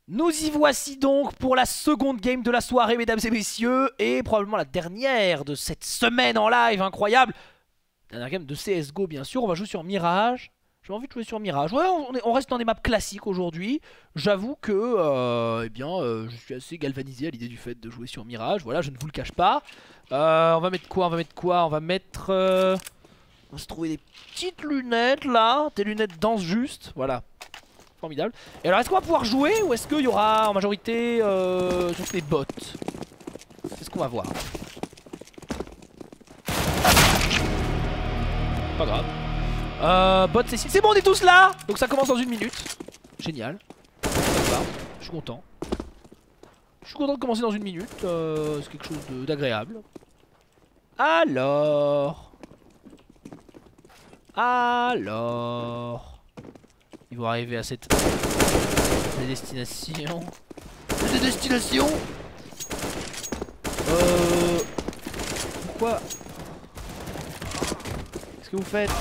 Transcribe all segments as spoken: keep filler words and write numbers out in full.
Nous y voici donc pour la seconde game de la soirée, mesdames et messieurs, et probablement la dernière de cette semaine en live incroyable. Dernière game de C S G O bien sûr, on va jouer sur Mirage. J'ai envie de jouer sur Mirage. Ouais, on, est, on reste dans des maps classiques aujourd'hui. J'avoue que euh, eh bien, euh, je suis assez galvanisé à l'idée du fait de jouer sur Mirage. Voilà, je ne vous le cache pas. Euh, on va mettre quoi On va mettre quoi On va mettre... Euh... On va se trouver des petites lunettes là. Des lunettes danse juste. Voilà. Formidable. Et alors, est-ce qu'on va pouvoir jouer ou est-ce qu'il y aura en majorité euh, juste des bots? C'est ce qu'on va voir. Pas grave. Euh, bot Cécile. C'est bon, on est tous là. Donc ça commence dans une minute. Génial. Ça va. Je suis content. Je suis content de commencer dans une minute. Euh, c'est quelque chose d'agréable. Alors. Alors. Ils vont arriver à cette destination. Cette destination. Euh. Pourquoi? Qu'est-ce que vous faites?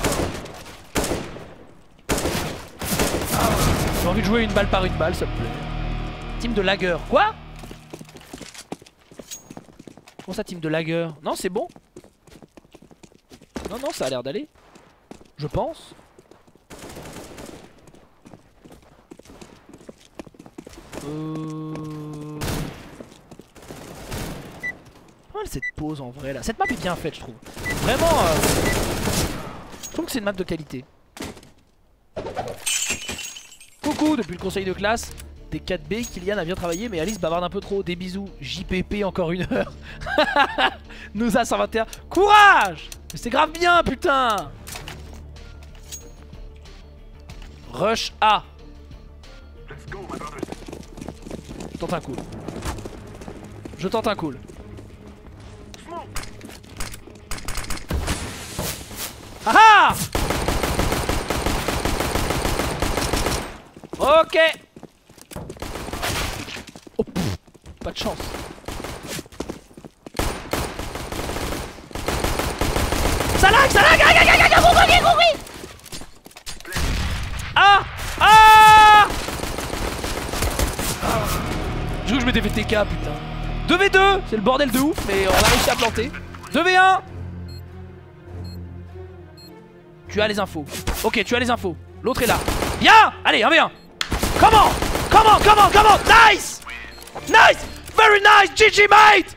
J'ai envie de jouer une balle par une balle, ça me plaît. Team de lager. Quoi? Comment ça, team de lager? Non, c'est bon. Non, non, ça a l'air d'aller. Je pense. Euh... Pas mal cette pause en vrai là. Cette map est bien faite, je trouve. Vraiment, euh... je trouve que c'est une map de qualité. Coucou, depuis le conseil de classe des quatre B, Kylian a bien travaillé, mais Alice bavarde un peu trop. Des bisous. J P P encore une heure. Nous a cent vingt et un. Courage! Mais c'est grave bien, putain! Rush A. Je tente un coup. Je tente un coup. Ah ah! Ok. Oh, pff, pas de chance. Ça lag, ça lag, aïe aïe aïe aïe, courez, courez. Ah! Ah! Je crois que je m'étais fait T K, putain. deux v deux, c'est le bordel de ouf, mais on a réussi à planter. deux v un. Tu as les infos. Ok, tu as les infos. L'autre est là. Bien! Allez, un v un. Comment? Comment? Comment? Comment? Nice! Nice! Very nice! G G, mate!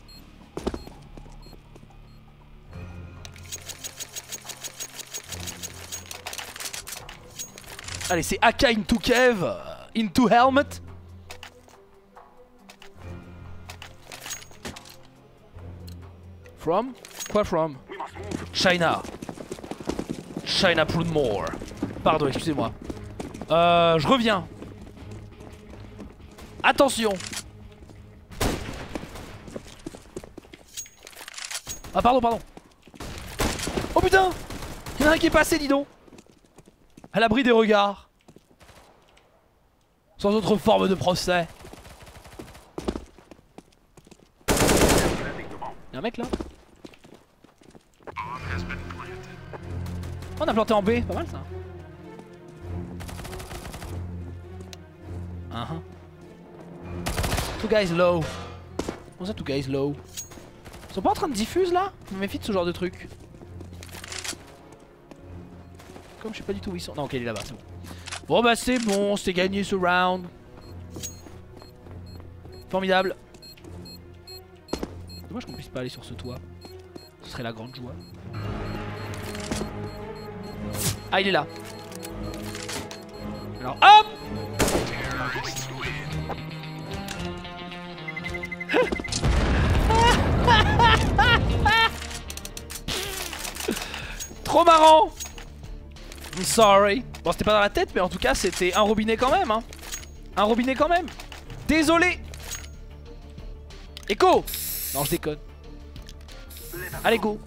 Allez, c'est A K into Kev, uh, into helmet. From? Quoi from? China. China Prudmore. Pardon, excusez-moi. Euh, je reviens. Attention. Ah pardon, pardon. Oh putain! Il y en a un qui est passé, dis donc. À l'abri des regards. Sans autre forme de procès. Y'a un mec là. Oh, on a planté en B, pas mal ça. Uh -huh. Two guys low. Comment ça, two guys low? Ils sont pas en train de diffuse là? Je me méfie de ce genre de truc. Comme je sais pas du tout où ils sont. Non, ok, il est là-bas, c'est bon. Bon bah c'est bon, c'est gagné ce round. Formidable. Dommage qu'on puisse pas aller sur ce toit. Ce serait la grande joie. Ah, il est là. Alors hop. Trop marrant. I'm sorry. Bon, c'était pas dans la tête, mais en tout cas c'était un robinet quand même, hein. Un robinet quand même. Désolé. Echo. Non, je déconne. Allez, go.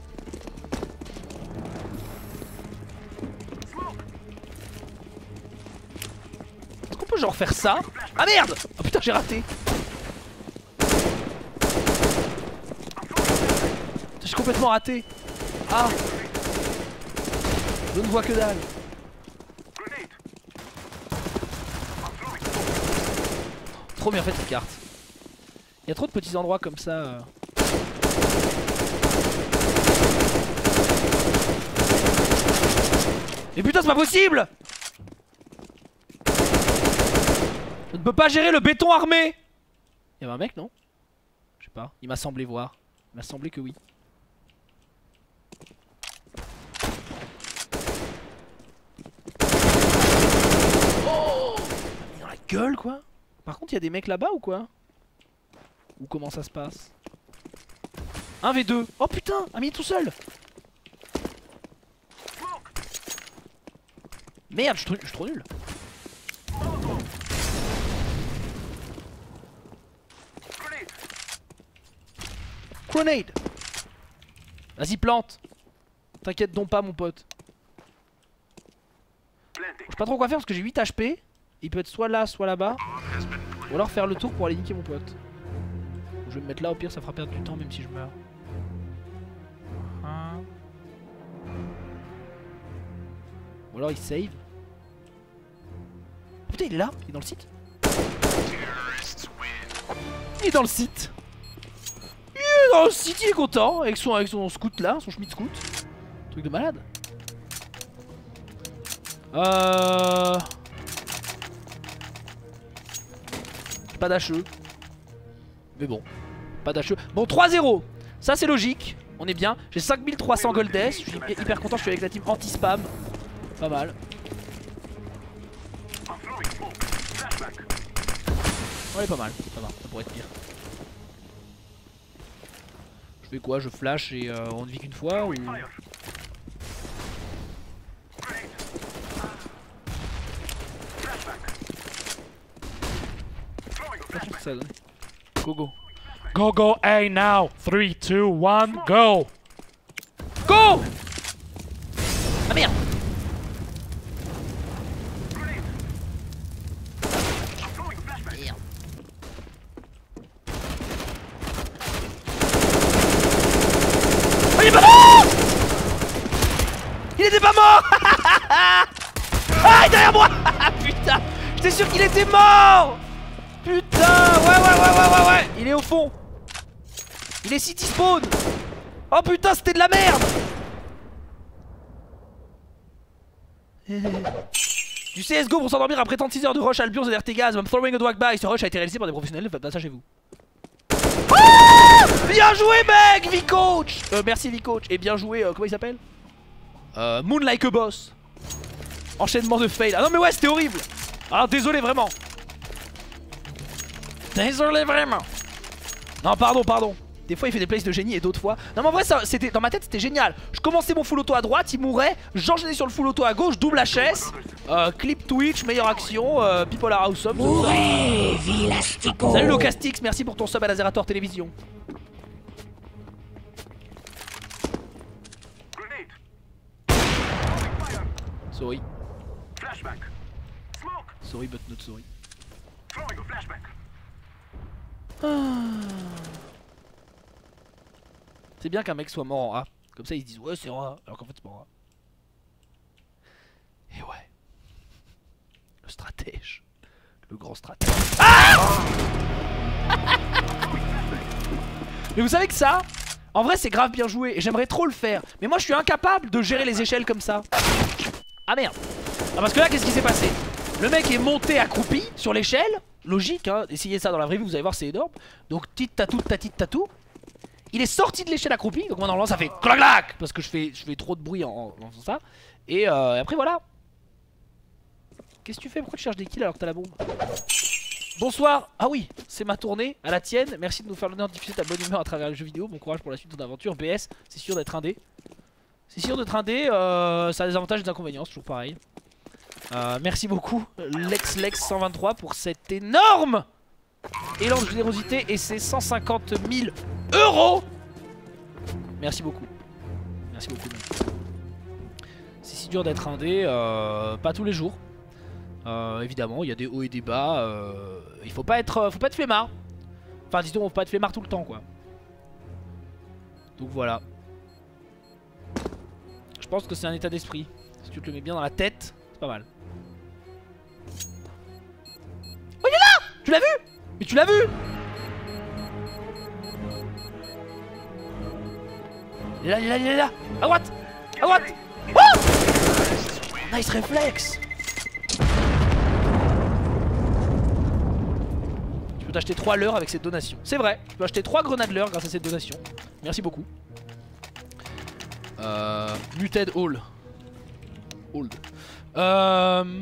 Est-ce qu'on peut genre faire ça? Ah merde. Oh putain, j'ai raté. J'ai complètement raté. Ah. Je ne vois que dalle. trop bien fait cette carte. Il y a trop de petits endroits comme ça. Euh... Mais putain, c'est pas possible! Je ne peux pas gérer le béton armé! Il y avait un mec, non? Je sais pas, il m'a semblé voir. Il m'a semblé que oui. Oh! Il est dans la gueule, quoi! Par contre, il y a des mecs là-bas ou quoi? Ou comment ça se passe? un v deux. Oh putain, un mis tout seul. Merde, je suis trop, je suis trop nul. Grenade. Vas-y, plante. T'inquiète donc pas, mon pote. Je sais pas trop quoi faire parce que j'ai huit H P. Il peut être soit là, soit là-bas. Ou alors faire le tour pour aller niquer mon pote. Je vais me mettre là, au pire ça fera perdre du temps même si je meurs. Hein. Ou alors il save. Oh, putain, il est là, il est dans le site. Il est dans le site. Il est dans le site, il est content avec son, avec son scout là, son Schmidt scout. Truc de malade. Euh... Pas d'H E. Mais bon, pas d'H E. Bon, trois zéro. Ça c'est logique. On est bien. J'ai cinq mille trois cents gold S. Je suis hyper content. Je suis avec la team anti-spam. Pas mal. Ouais, pas mal. Ça va. Ça pourrait être pire. Je fais quoi? Je flash et euh, on ne vit qu'une fois ou... Ça donne. Go go. Go go A now. three, two, one, go. Go. Ah merde. Merde. Oh, il est pas mort. Il était pas mort. Ah, il est derrière moi. Putain, j'étais sûr qu'il était mort. Putain, ouais, ouais, ouais, ouais, ouais, ouais. Il est au fond. Il est city spawn. Oh putain, c'était de la merde. Du C S G O pour s'endormir après trente-six heures de rush Albion et Ertegaz. I'm throwing a dog by. Ce rush a été réalisé par des professionnels. Faites pas ça chez vous. Ah, bien joué, mec, V-Coach. Euh, merci, V-Coach. Et bien joué, euh, comment il s'appelle? euh, Moon Like a Boss. Enchaînement de fail. Ah non, mais ouais, c'était horrible. Ah, désolé, vraiment. Désolé vraiment. Non pardon pardon. Des fois il fait des plays de génie et d'autres fois. Non mais en vrai ça, c'était dans ma tête c'était génial. Je commençais mon full auto à droite, il mourait. J'enchaînais sur le full auto à gauche, double H S. euh, Clip Twitch, meilleure action. euh, People are awesome. Salut Locastix, merci pour ton sub à la Zerator Télévision. Sorry. Sorry but not sorry. Ah. C'est bien qu'un mec soit mort en A. Comme ça ils se disent ouais c'est en A. Alors qu'en fait c'est pas en A. Et ouais. Le stratège. Le grand stratège. Ah. Mais vous savez que ça, en vrai c'est grave bien joué. Et j'aimerais trop le faire. Mais moi je suis incapable de gérer les échelles comme ça. Ah merde. Ah parce que là qu'est-ce qui s'est passé? Le mec est monté accroupi sur l'échelle. Logique hein, essayez ça dans la vraie vie, vous allez voir c'est énorme. Donc tit tatou tatit tatou. Il est sorti de l'échelle accroupi. Donc moi normalement ça fait clac clac parce que je fais, je fais trop de bruit en, en faisant ça. Et euh, après voilà. Qu'est-ce que tu fais? Pourquoi tu cherches des kills alors que t'as la bombe? Bonsoir. Ah oui, c'est ma tournée, à la tienne. Merci de nous faire l'honneur de diffuser ta bonne humeur à travers les jeux vidéo. Bon courage pour la suite de ton aventure. B S, c'est sûr d'être indé. C'est sûr d'être indé, euh, ça a des avantages et des inconvénients, c'est toujours pareil. Euh, merci beaucoup Lex Lex cent vingt-trois pour cette énorme élan de générosité et ses cent cinquante mille euros. Merci beaucoup. Merci beaucoup. C'est si dur d'être indé, euh, pas tous les jours. Euh, évidemment, il y a des hauts et des bas. Euh, il faut pas être, faut pas être flemmard. Enfin, disons, faut pas être flemmard tout le temps, quoi. Donc voilà. Je pense que c'est un état d'esprit. Si tu te le mets bien dans la tête, c'est pas mal. Oh, il est là! Tu l'as vu? Mais tu l'as vu? Il est là, il est là, il est là. À droite. À droite. Oh, nice réflexe. Tu peux t'acheter trois leurres avec cette donation. C'est vrai, tu peux acheter trois grenades leurres grâce à cette donation. Merci beaucoup. Euh, muted Hall. Hold. Euh...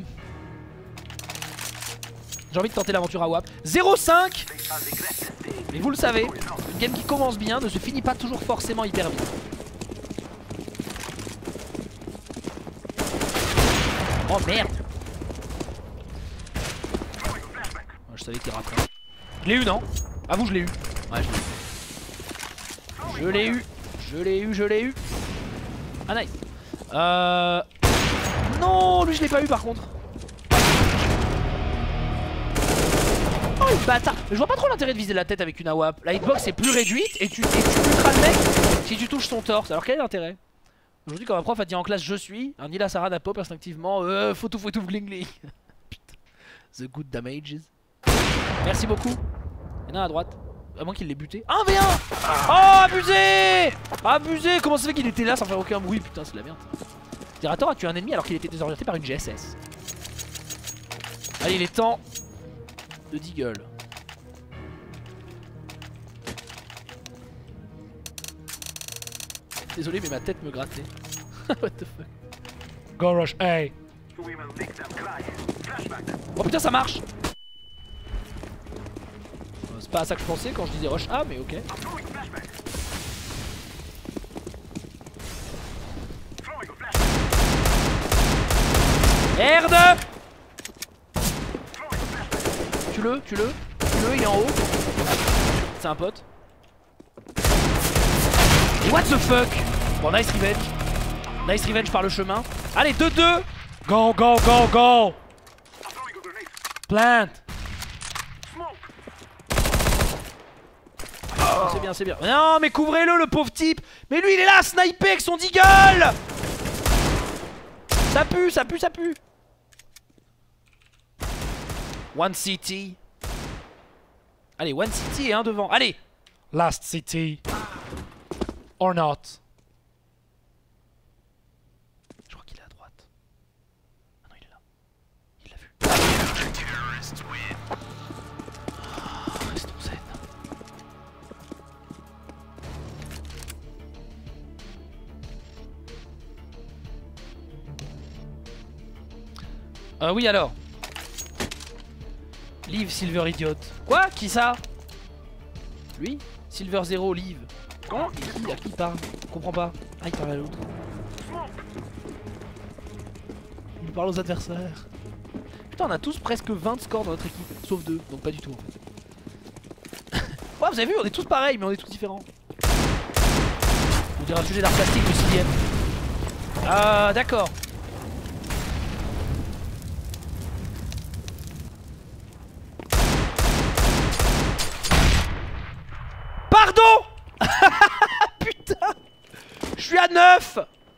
J'ai envie de tenter l'aventure à W A P. zéro cinq. Mais vous le savez, une game qui commence bien ne se finit pas toujours forcément hyper bien. Oh merde. Oh, je savais qu'il raterait. Je l'ai eu non? Ah vous je l'ai eu. Ouais je l'ai eu. Je l'ai eu. Je l'ai eu, je l'ai eu. Ah nice. Euh... Non, lui je l'ai pas eu par contre. Oh le bâtard. Mais je vois pas trop l'intérêt de viser la tête avec une A W A P. La hitbox est plus réduite et tu, et tu tueras le mec si tu touches son torse. Alors quel est l'intérêt? Aujourd'hui quand ma prof a dit en classe je suis, un Nila Sarah pop instinctivement euh, faut tout faut tout glingling. Putain. The good damages. Merci beaucoup. Il y en a un à droite. À moins qu'il l'ait buté. un v un. Oh abusé. Abusé. Comment ça fait qu'il était là sans faire aucun bruit? Putain c'est de la merde. Zerator a tué un ennemi alors qu'il était désorienté par une G S S. Allez il est temps de Deagle. Désolé mais ma tête me grattait. What the fuck. Go rush A. Oh putain ça marche. C'est pas à ça que je pensais quand je disais rush A mais ok. Merde. Tue-le, tue-le, tue-le, il est en haut. C'est un pote. What the fuck. Bon nice revenge. Nice revenge par le chemin. Allez deux deux. Go, go, go, go. Plant. Oh, c'est bien, c'est bien. Non mais couvrez-le le pauvre type. Mais lui il est là, sniper avec son deagle. Ça pue, ça pue, ça pue. One C T. Allez, one C T et un devant. Allez. Last C T. Or not. Je crois qu'il est à droite. Ah non, il est là. Il l'a vu. Oh, restons zen. Euh, oui alors. Live Silver Idiot. Quoi? Qui ça? Lui? Silver Zero, Live. Quoi? Qui? À qui il parle? Je comprends pas. Ah, il parle à l'autre. Il parle aux adversaires. Putain, on a tous presque vingt scores dans notre équipe. Sauf deux, donc pas du tout en fait. Ouais, vous avez vu, on est tous pareils, mais on est tous différents. On dirait un sujet d'art plastique de sixième. Ah, euh, d'accord. Pardon. Putain. Je suis à neuf.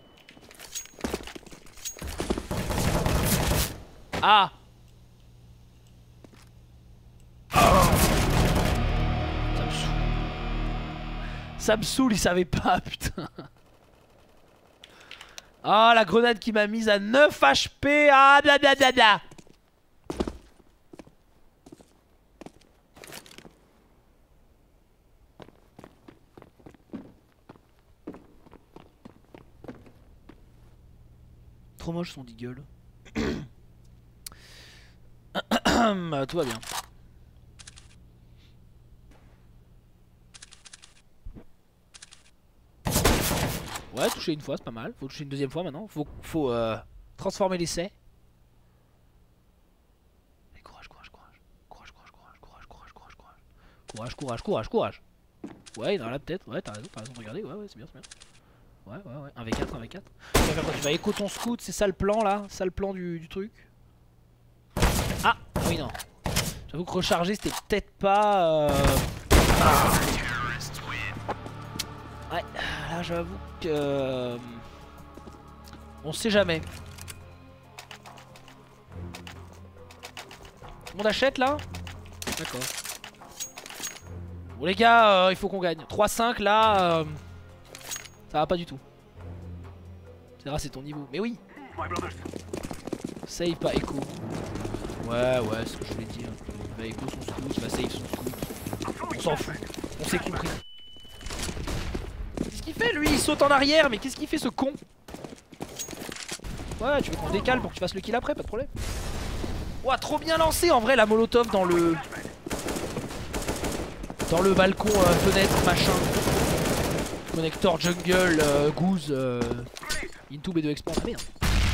Ah. Ça me saoule. Ça me saoule, il savait pas, putain. Ah, la grenade qui m'a mise à neuf H P. Ah, blablabla. Trop moche son deagle. Tout va bien. Ouais, toucher une fois, c'est pas mal. Faut toucher une deuxième fois maintenant. Faut, faut euh, transformer l'essai. Courage, courage, courage. Courage, courage, courage, courage, courage, courage, courage. Courage, courage, courage, courage. Ouais, il en a là peut-être. Ouais, t'as raison, t'as raison de regarder. Ouais, ouais, c'est bien, c'est bien. Ouais, ouais, ouais. un v quatre, un v quatre. Tu vas, tu vas écho ton scout, c'est ça le plan là? C'est ça le plan du, du truc? Ah, oui, non. J'avoue que recharger c'était peut-être pas. Euh... Ouais, là j'avoue que. Euh... On sait jamais. Tout le monde achète là? D'accord. Bon les gars, euh, il faut qu'on gagne. trois cinq là, euh, ça va pas du tout. C'est vrai, c'est ton niveau. Mais oui. Save pas Echo. Ouais, ouais, c'est ce que je voulais dire. Va Echo son scout, va save son scout. On s'en fout. On s'est compris. Qu'est-ce qu'il fait lui? Il saute en arrière, mais qu'est-ce qu'il fait ce con? Ouais, tu veux qu'on décale pour que tu fasses le kill après, pas de problème. Ouah, trop bien lancé en vrai la molotov dans le... Dans le balcon, euh, fenêtre, machin. Connector jungle, euh, goose, euh, into B deux expand. Ah merde.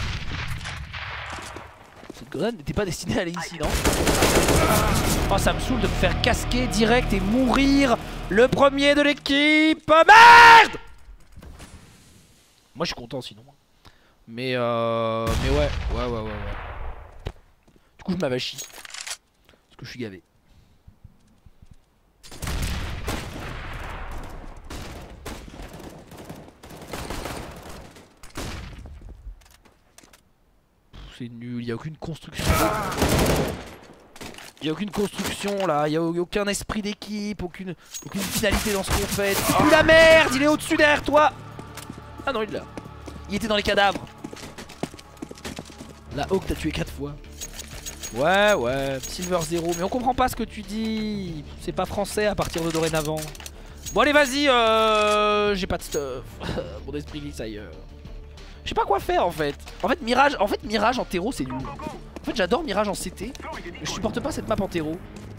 Cette grenade n'était pas destinée à aller ici, non? Oh, ça me saoule de me faire casquer direct et mourir. Le premier de l'équipe. Merde! Moi je suis content sinon. Mais euh... Mais ouais, ouais, ouais, ouais, ouais. Du coup je m'avachis. Parce que je suis gavé. C'est nul, il n'y a aucune construction. Il n'y a aucune construction là, il n'y a aucun esprit d'équipe, aucune, aucune finalité dans ce qu'on fait. Oh la merde, il est au-dessus derrière toi. Ah non, il est là. Il était dans les cadavres. La Hawk t'a tué quatre fois. Ouais, ouais, Silver zéro, mais on comprend pas ce que tu dis. C'est pas français à partir de dorénavant. Bon allez vas-y, euh... j'ai pas de stuff. Mon esprit glisse ailleurs. Je sais pas quoi faire en fait. En fait Mirage, en fait Mirage en terreau c'est nul. En fait j'adore Mirage en C T, mais je supporte pas cette map en terreau.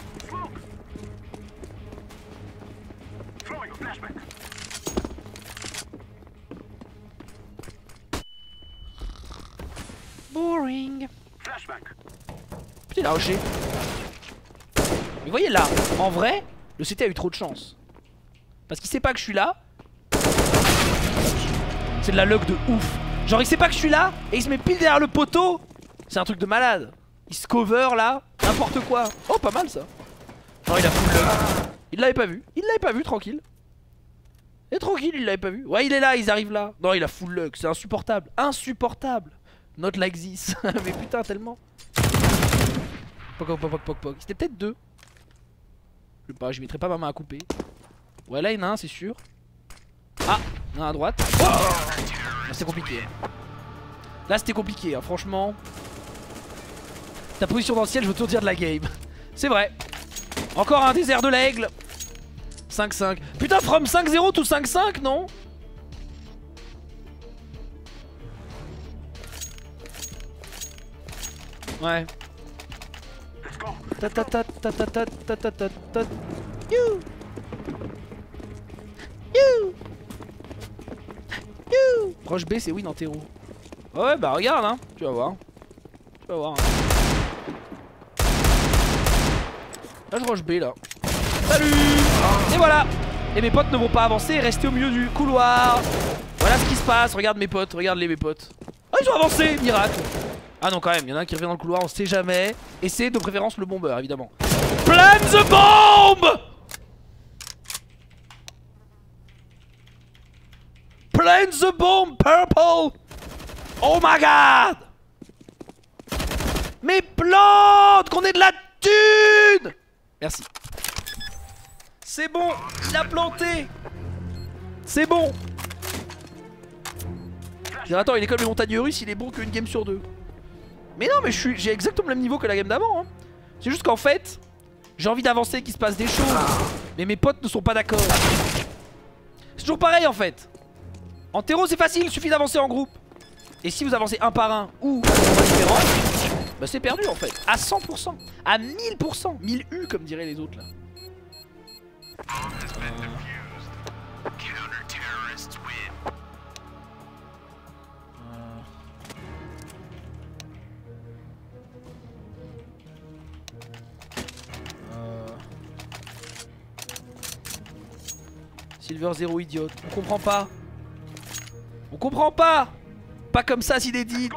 Boring. Putain il a rushé. Mais vous voyez là, en vrai, le C T a eu trop de chance. Parce qu'il sait pas que je suis là. C'est de la luck de ouf. Genre il sait pas que je suis là et il se met pile derrière le poteau. C'est un truc de malade. Il se cover là, n'importe quoi. Oh pas mal ça. Genre il a full luck. Il l'avait pas vu, il l'avait pas vu, tranquille. Il est tranquille, il l'avait pas vu. Ouais il est là, ils arrivent là. Non il a full luck, c'est insupportable. Insupportable. Not like this. Mais putain tellement. Poc poc poc poc poc. C'était peut-être deux. Je sais pas, je mettrai pas ma main à couper. Ouais là il y en a un c'est sûr. Ah, il y en a un à droite. Oh c'est compliqué. Là c'était compliqué hein, franchement. Ta position dans le ciel je veux tout dire de la game. C'est vrai. Encore un désert de l'aigle. cinq cinq. Putain from cinq zéro to cinq cinq non? Ouais. Ta ta ta ta ta ta ta ta ta ta. You. You. You. Proche B c'est win en terreau. Ouais bah regarde hein, tu vas voir. Tu vas voir hein. Là je rush B là. Salut. Et voilà. Et mes potes ne vont pas avancer et rester au milieu du couloir. Voilà ce qui se passe, regarde mes potes, regarde les mes potes. Ah ils ont avancé, miracle. Ah non quand même, il y en a un qui revient dans le couloir, on sait jamais. Et c'est de préférence le bombeur évidemment. Plant the bomb. Plant the bomb purple. Oh my god. Mais plante, qu'on ait de la thune. Merci. C'est bon, il a planté. C'est bon. Attends, il est comme les montagnes russes, il est bon qu'une game sur deux. Mais non, mais j'ai exactement le même niveau que la game d'avant hein. C'est juste qu'en fait j'ai envie d'avancer, qu'il se passe des choses. Mais mes potes ne sont pas d'accord. C'est toujours pareil en fait. En terreau c'est facile, il suffit d'avancer en groupe. Et si vous avancez un par un ou différent, bah c'est perdu en fait. À cent pour cent, à mille pour cent, mille U comme diraient les autres là. euh... Silver zéro idiote, on comprend pas. On comprend pas. Pas comme ça s'il est dead.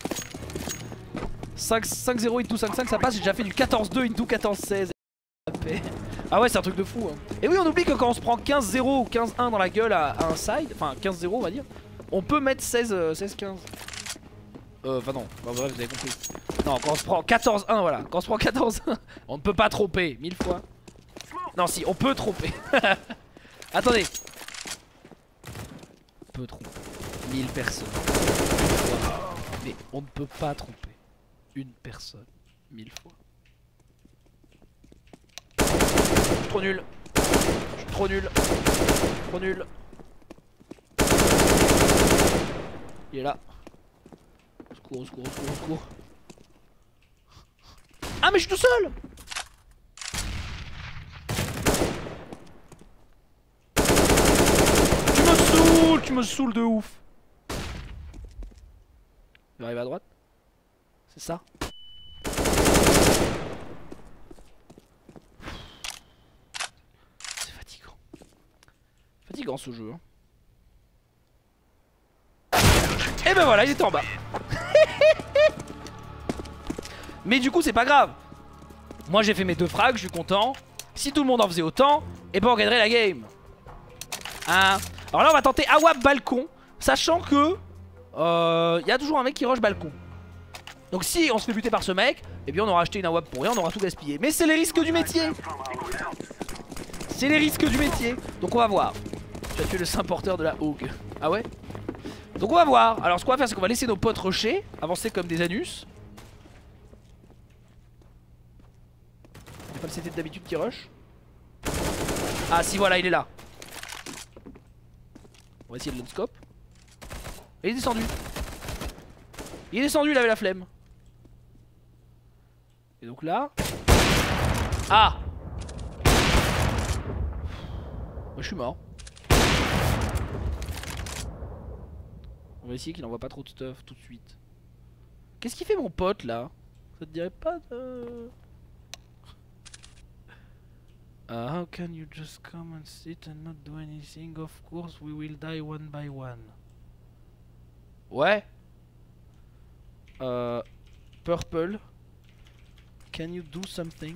cinq zéro into cinq cinq ça passe, j'ai déjà fait du quatorze deux into quatorze seize. Ah ouais c'est un truc de fou hein. Et oui on oublie que quand on se prend quinze zéro ou quinze un dans la gueule à, à un side, enfin quinze zéro on va dire, on peut mettre seize quinze. Euh enfin non, bah, bref vous avez compris. Non quand on se prend quatorze un voilà, quand on se prend quatorze un on ne peut pas tromper, mille fois. Non si, on peut tromper. Attendez. On peut tromper mille personnes. Mais on ne peut pas tromper une personne mille fois. Je suis trop nul. Je suis trop nul. Trop nul. Il est là. Au secours, au secours, au secours, au secours. Ah mais je suis tout seul. Tu me saoules, tu me saoules de ouf. Il va arriver à droite. C'est ça. C'est fatigant. Fatigant ce jeu. Hein. Et ben voilà, il était en bas. Mais du coup c'est pas grave. Moi j'ai fait mes deux frags, je suis content. Si tout le monde en faisait autant, et ben on gagnerait la game. Hein. Alors là on va tenter A W A P balcon. Sachant que il euh, y a toujours un mec qui rush balcon. Donc si on se fait buter par ce mec, et bien on aura acheté une A W A P pour rien, on aura tout gaspillé. Mais c'est les risques du métier. C'est les risques du métier. Donc on va voir. Tu as tué le saint porteur de la Hogue. Ah ouais. Donc on va voir. Alors ce qu'on va faire c'est qu'on va laisser nos potes rusher, avancer comme des anus. Il n'y a pas le C T d'habitude qui rush. Ah si voilà il est là. On va essayer de l'unscope. Et il est descendu. Il est descendu, il avait la flemme. Et donc là. Ah. Moi je suis mort. On va essayer qu'il envoie pas trop de stuff tout de suite. Qu'est-ce qu'il fait mon pote là? Ça te dirait pas de... Uh, how can you just come and sit and not do anything? Of course we will die one by one. Ouais. Euh, Purple. Can you do something?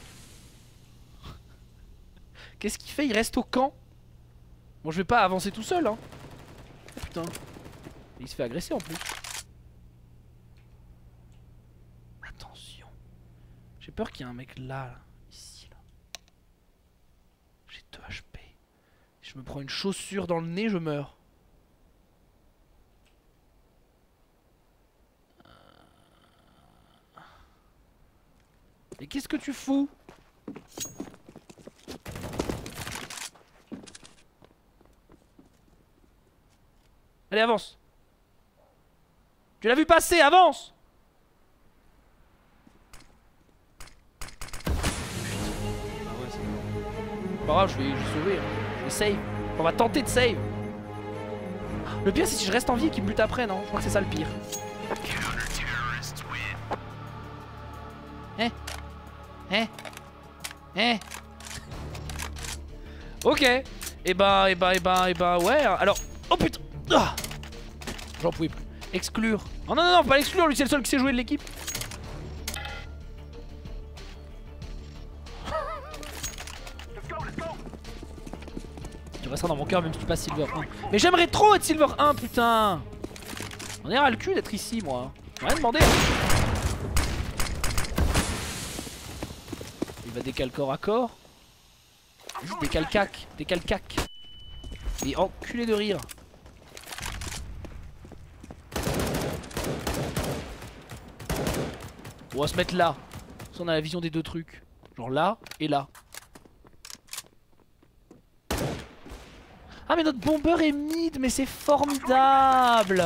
Qu'est-ce qu'il fait? Il reste au camp. Bon je vais pas avancer tout seul hein. Oh, putain. Il se fait agresser en plus. Attention. J'ai peur qu'il y ait un mec là, là. Ici là. J'ai deux H P. Si je me prends une chaussure dans le nez, je meurs. Mais qu'est-ce que tu fous? Allez avance. Tu l'as vu passer, avance. Ah ouais, c'est pas grave, je vais, je vais sauver, hein. Je vais save. On va tenter de save. Le pire c'est si je reste en vie et qu'il me bute après, non? Je crois que c'est ça le pire. Eh Eh Eh Ok. Et bah, et bah, et bah, et bah, ouais. Alors, oh putain. Ah, j'en pouvais plus. Exclure. Oh non, non, non, pas l'exclure, lui c'est le seul qui sait jouer de l'équipe. Tu resteras dans mon cœur même si tu passes Silver un. Mais j'aimerais trop être Silver un, putain. On est ras le cul d'être ici, moi. J'ai rien demandé. Il va décaler corps à corps. Vas-y, décale cac, décale cac. Et enculé de rire. On va se mettre là. Ça, on a la vision des deux trucs. Genre là et là. Ah mais notre bomber est mid, mais c'est formidable.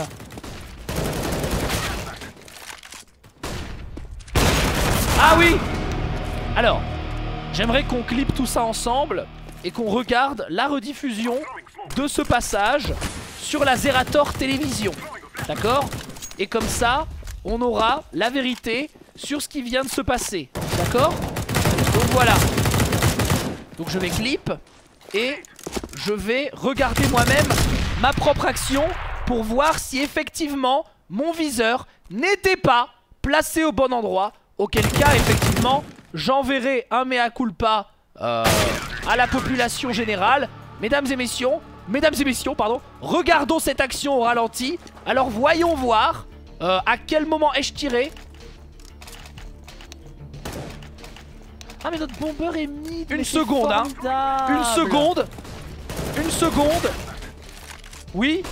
Ah oui. Alors, j'aimerais qu'on clippe tout ça ensemble et qu'on regarde la rediffusion de ce passage sur la Zerator Télévision. D'accord? Et comme ça, on aura la vérité sur ce qui vient de se passer. D'accord? Donc voilà. Donc je vais clip et je vais regarder moi-même ma propre action pour voir si effectivement mon viseur n'était pas placé au bon endroit. Auquel cas effectivement j'enverrai un mea culpa euh, à la population générale. Mesdames et messieurs, mesdames et messieurs, pardon, regardons cette action au ralenti. Alors voyons voir euh, à quel moment ai-je tiré. Ah mais notre bomber est mid. Une mais c'est seconde, hein. formidable. Une seconde. Une seconde. Oui.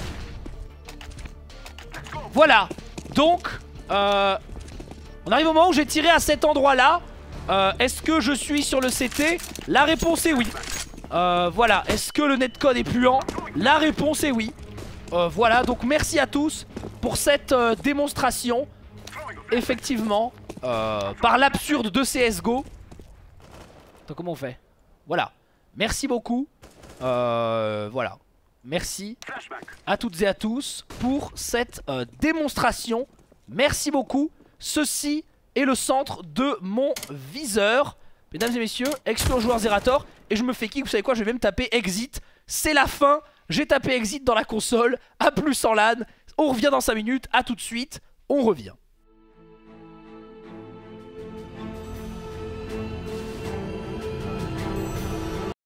Voilà. Donc, euh, on arrive au moment où j'ai tiré à cet endroit-là. Euh, Est-ce que je suis sur le C T? La réponse est oui. Euh, voilà. Est-ce que le netcode est puant? La réponse est oui. Euh, voilà. Donc merci à tous pour cette euh, démonstration. Effectivement, euh, par l'absurde de C S G O. Attends, comment on fait? Voilà. Merci beaucoup. Euh, voilà. Merci à toutes et à tous pour cette euh, démonstration. Merci beaucoup. Ceci est le centre de mon viseur. Mesdames et messieurs, Explore Joueur Zerator. Et je me fais kick, vous savez quoi, je vais me taper Exit. C'est la fin. J'ai tapé Exit dans la console. A plus en LAN. On revient dans cinq minutes. A tout de suite. On revient.